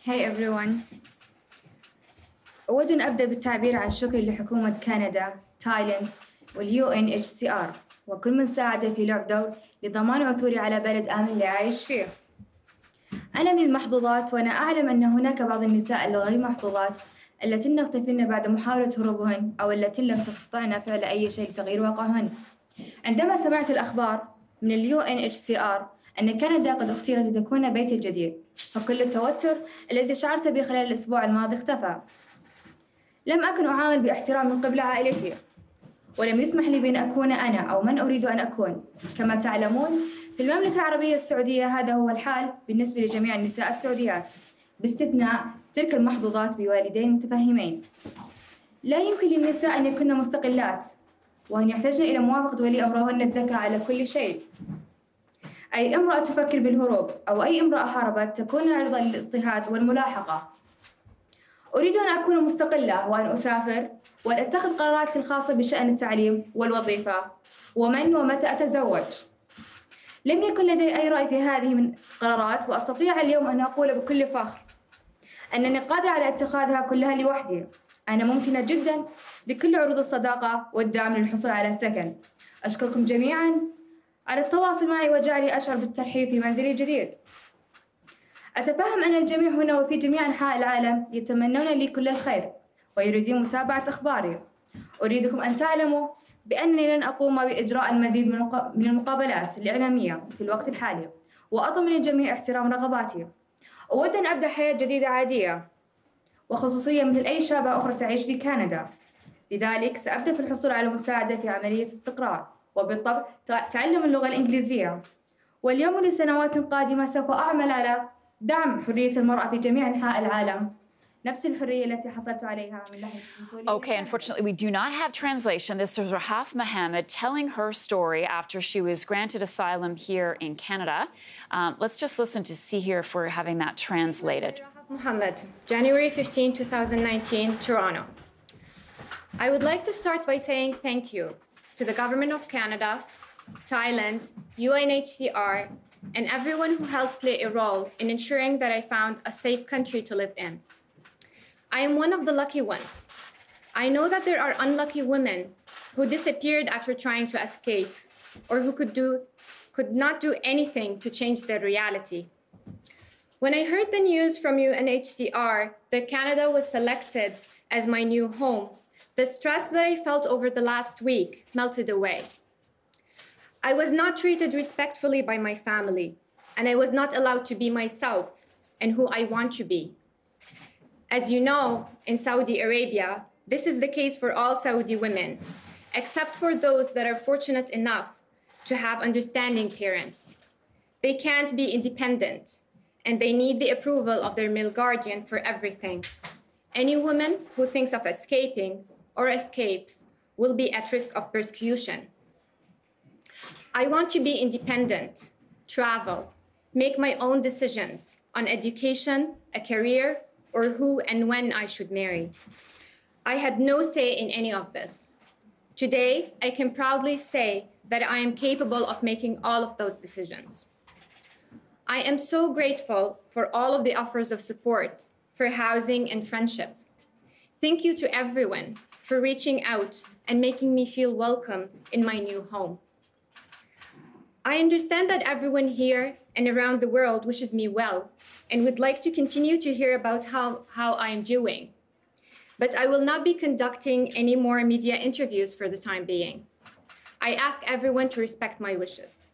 Hey everyone. أود أن أبدأ بالتعبير عن شكري لحكومة كندا، تايلاند والUNHCR وكل من ساعد في لعب دور لضمان عثوري على بلد آمن لأعيش فيه. أنا من المحظوظات وأنا أعلم أن هناك بعض النساء الغير محظوظات اللتين اختفين بعد محاولة هروبهن أو اللتين لم تستطعن فعل أي شيء لتغيير واقعهن. عندما سمعت الأخبار من الUNHCR أن كندا قد اختيرت لتكون بيتي الجديد، فكل التوتر الذي شعرت به خلال الأسبوع الماضي اختفى. لم أكن أعامل باحترام من قبل عائلتي، ولم يسمح لي بأن أكون أنا أو من أريد أن أكون. كما تعلمون، في المملكة العربية السعودية هذا هو الحال بالنسبة لجميع النساء السعوديات، باستثناء تلك المحظوظات بوالدين متفهمين. لا يمكن للنساء أن يكون مستقلات، وأن يحتاجن إلى موافقة ولي أمرهن الذكاء على كل شيء. أي امرأة تفكر بالهروب أو أي امرأة هربت تكون عرضة للاضطهاد والملاحقة. أريد أن أكون مستقلة وأن أسافر وأن أتخذ قراراتي الخاصة بشأن التعليم والوظيفة ومن ومتى أتزوج. لم يكن لدي أي رأي في هذه من القرارات، وأستطيع اليوم أن أقول بكل فخر أنني قادرة على اتخاذها كلها لوحدي. أنا ممتنة جدا لكل عروض الصداقة والدعم للحصول على سكن. أشكركم جميعا على التواصل معي وجعلي أشعر بالترحيب في منزلي الجديد. أتفهم أن الجميع هنا وفي جميع أنحاء العالم يتمنون لي كل الخير ويريدون متابعة أخباري. أريدكم أن تعلموا بأنني لن أقوم بإجراء المزيد من المقابلات الإعلامية في الوقت الحالي، وأطلب من الجميع احترام رغباتي. أود أن أبدأ حياة جديدة عادية وخصوصية مثل أي شابة أخرى تعيش في كندا. لذلك سأبدأ في الحصول على مساعدة في عملية استقرار، وبالطبع تعلم اللغة الإنجليزية. واليوم لسنوات قادمة سوف أعمل على دعم حرية المرأة في جميع أنحاء العالم، نفس الحرية التي حصلت عليها من لحظة وصولي. Okay, unfortunately, we do not have translation. This is Rahaf Mohammed telling her story after she was granted asylum here in Canada. Let's just listen to see here if we're having that translated. Rahaf Mohammed, January 15, 2019, Toronto. I would like to start by saying thank you to the Government of Canada, Thailand, UNHCR, and everyone who helped play a role in ensuring that I found a safe country to live in. I am one of the lucky ones. I know that there are unlucky women who disappeared after trying to escape, or who could not do anything to change their reality. When I heard the news from UNHCR that Canada was selected as my new home, the stress that I felt over the last week melted away. I was not treated respectfully by my family, and I was not allowed to be myself and who I want to be. As you know, in Saudi Arabia, this is the case for all Saudi women, except for those that are fortunate enough to have understanding parents. They can't be independent, and they need the approval of their male guardian for everything. Any woman who thinks of escaping or escapes will be at risk of persecution. I want to be independent, travel, make my own decisions on education, a career, or who and when I should marry. I had no say in any of this. Today, I can proudly say that I am capable of making all of those decisions. I am so grateful for all of the offers of support, for housing and friendship. Thank you to everyone for reaching out and making me feel welcome in my new home. I understand that everyone here and around the world wishes me well and would like to continue to hear about how I am doing. But I will not be conducting any more media interviews for the time being. I ask everyone to respect my wishes.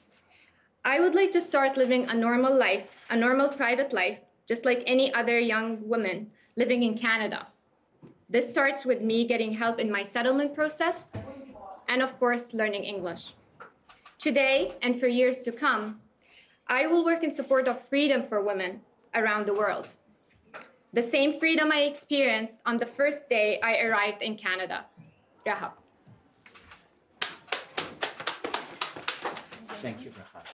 I would like to start living a normal life, a normal private life, just like any other young woman living in Canada. This starts with me getting help in my settlement process and, of course, learning English. Today, and for years to come, I will work in support of freedom for women around the world. The same freedom I experienced on the first day I arrived in Canada. Rahaf. Thank you, Rahaf.